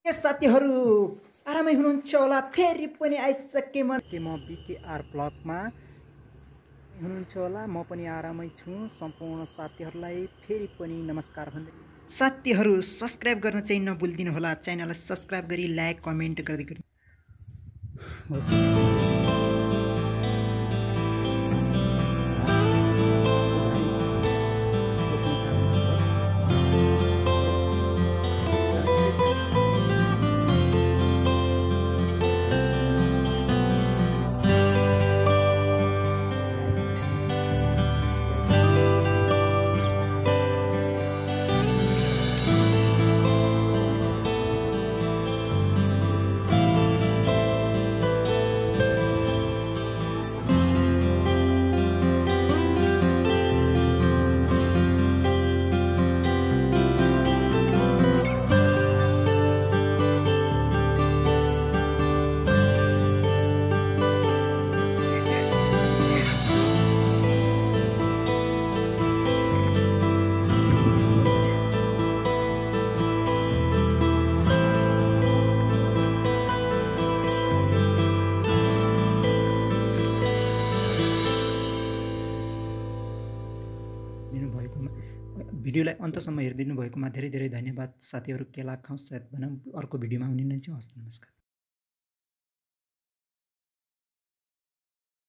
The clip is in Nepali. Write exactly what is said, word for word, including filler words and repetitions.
साथीहरू आरामै हुनुहुन्छ होला। फेरि पनि आइसके म के म बिकेआर ब्लगमा हुनुहुन्छ होला। म पनि आरामै छु। सम्पूर्ण साथीहरूलाई फेरि पनि नमस्कार भन्दै साथीहरू सब्सक्राइब गर्न चाहिँ नभुलिदिनु होला। च्यानललाई सब्सक्राइब गरी लाइक कमेन्ट गर्दै गर्नु। भिडियोलाई अन्तसम्म हेरिदिनु भएकोमा धेरै धेरै धन्यवाद साथीहरू। केला खाउँ सायद भनौँ अर्को भिडियोमा आउने नै छु। हस् नमस्कार।